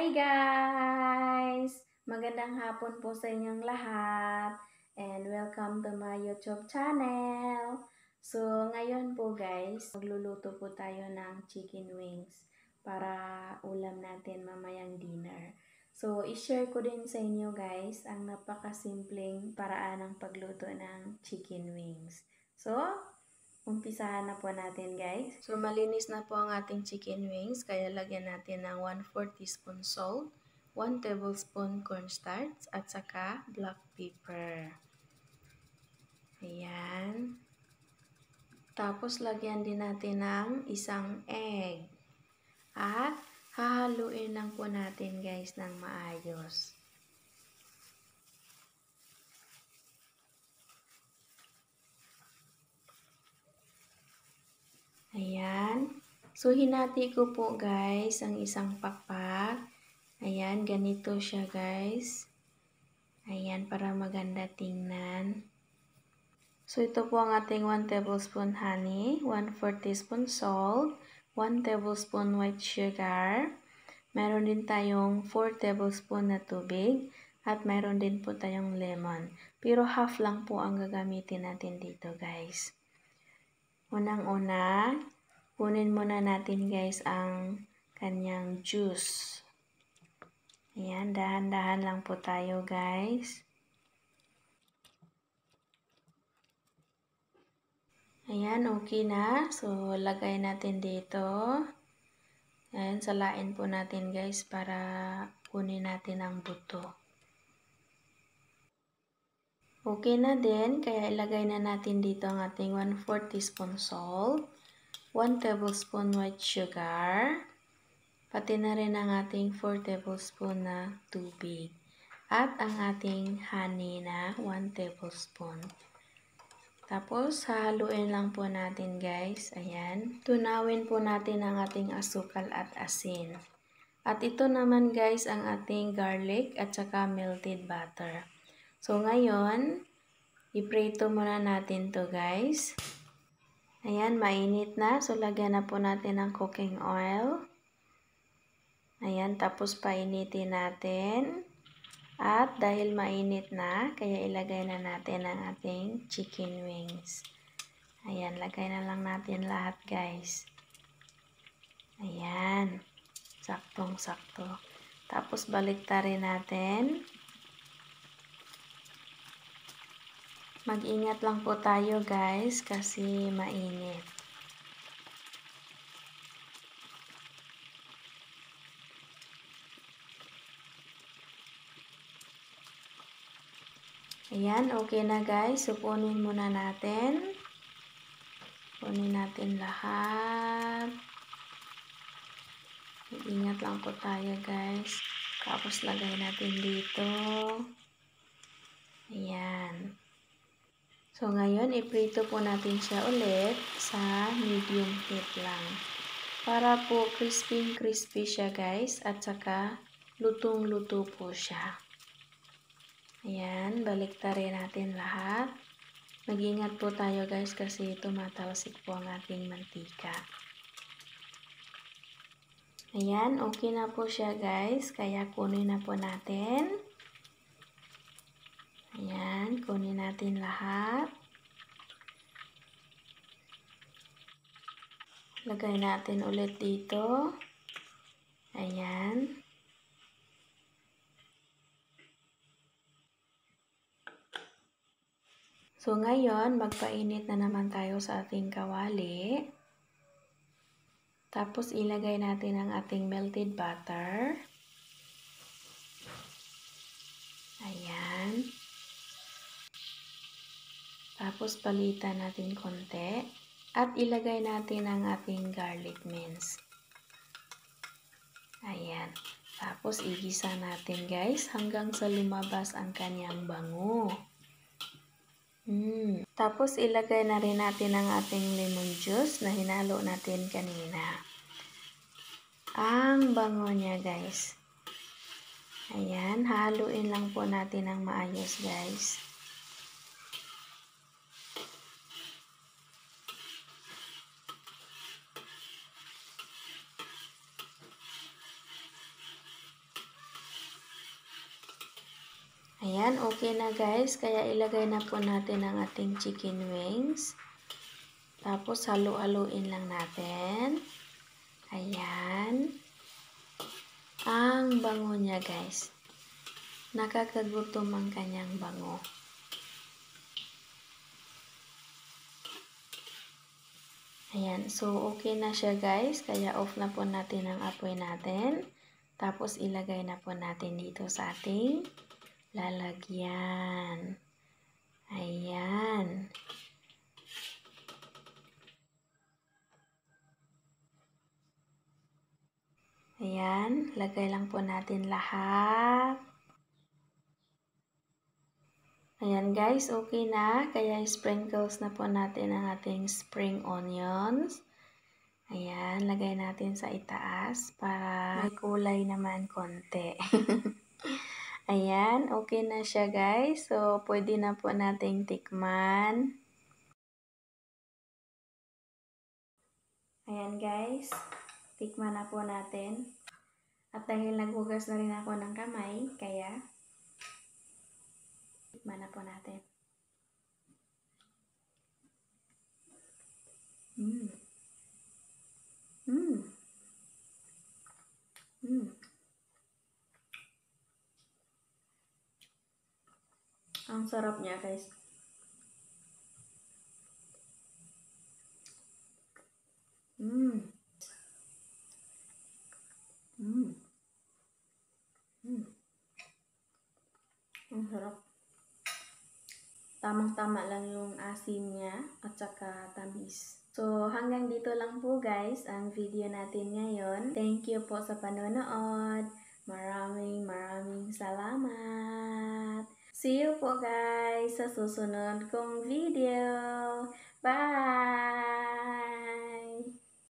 Hi guys! Magandang hapon po sa inyong lahat and welcome to my YouTube channel. So, ngayon po guys, magluluto po tayo ng chicken wings para ulam natin mamayang dinner. So, i-share ko din sa inyo guys ang napakasimpleng paraan ng pagluto ng chicken wings. So, umpisahan na po natin guys. So malinis na po ang ating chicken wings kaya lagyan natin ng 1/4 teaspoon salt, 1 tablespoon cornstarch at saka black pepper. Ayan. Tapos lagyan din natin ng isang egg. At hahaluin lang po natin guys ng maayos. Ayan. So, hinati ko po guys ang isang pakpak. Ayan, ganito siya guys. Ayan, para maganda tingnan. So, ito po ang ating 1 tablespoon honey, 1/4 teaspoon salt, 1 tablespoon white sugar. Meron din tayong 4 tablespoon na tubig. At meron din po tayong lemon. Pero half lang po ang gagamitin natin dito guys. Unang-una, kunin muna natin guys ang kanyang juice. Ayan, dahan-dahan lang po tayo guys. Ayan, okay na. So, lagay natin dito. Ayan, salain po natin guys para kunin natin ang buto. Okay na din, kaya ilagay na natin dito ang ating 1/4 teaspoon salt, 1 tablespoon white sugar, pati na rin ang ating 4 tablespoon na tubig. At ang ating honey na 1 tablespoon. Tapos, haluin lang po natin guys. Ayan. Tunawin po natin ang ating asukal at asin. At ito naman guys ang ating garlic at saka melted butter. So, ngayon, iprito muna natin to guys. Ayan, mainit na. So, lagyan na po natin ng cooking oil. Ayan, tapos painitin natin. At dahil mainit na, kaya ilagay na natin ang ating chicken wings. Ayan, lagay na lang natin lahat guys. Ayan, saktong-sakto. Tapos baliktarin natin. Mag-ingat lang po tayo guys kasi mainit. Ayan, okay na guys. So, kunin muna natin. Kunin natin lahat. Ingat lang po tayo guys. Tapos lagay natin dito. Ayan. So, ngayon, iprito po natin siya ulit sa medium heat lang. Para po crispy siya guys. At saka, lutong-luto po siya. Ayan, baliktarin natin lahat. Mag-ingat po tayo guys kasi tumatalsik po ang ating mantika. Ayan, okay na po siya guys. Kaya kunin na po natin. Ayan, kunin natin lahat. Lagay natin ulit dito. Ayan. So, ngayon, magpainit na naman tayo sa ating kawali. Tapos, ilagay natin ang ating melted butter. Ayan. Tapos, palitan natin konti. At ilagay natin ang ating garlic mince. Ayan. Tapos, igisa natin guys hanggang sa lumabas ang kanyang bango. Tapos, ilagay na rin natin ang ating lemon juice na hinalo natin kanina. Ang bango niya guys. Ayan, haluin lang po natin ng maayos guys. Ayan, okay na guys. Kaya ilagay na po natin ang ating chicken wings. Tapos halu-haluin lang natin. Ayan. Ang bango niya guys. Nakakagutom ang kanyang bango. Ayan. So, okay na siya guys. Kaya off na po natin ang apoy natin. Tapos ilagay na po natin dito sa ating lalagyan. Ayan. Ayan. Lagay lang po natin lahat. Ayan guys, okay na. Kaya sprinkles na po natin ang ating spring onions. Ayan, lagay natin sa itaas para may kulay naman konti. Ayan, okay na siya guys. So, pwede na po nating tikman. Ayan guys, tikman na po natin. At dahil naghugas na rin ako ng kamay, kaya tikman na po natin. Ang sarap niya guys. Ang sarap. Tamang-tama lang yung asim niya at saka tamis. So, hanggang dito lang po guys ang video natin ngayon. Thank you po sa panonood. Maraming salamat. See you po guys sa susunod kong video. Bye!